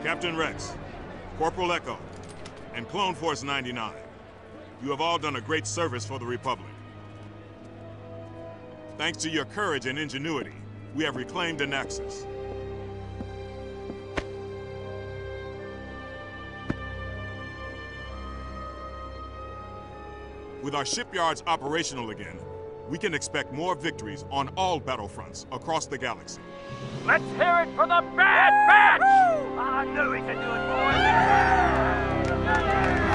Captain Rex, Corporal Echo, and Clone Force 99. You have all done a great service for the Republic. Thanks to your courage and ingenuity, we have reclaimed the Nexus. With our shipyards operational again, we can expect more victories on all battlefronts across the galaxy. Let's hear it for the Bad Batch! I knew he could do it, boys!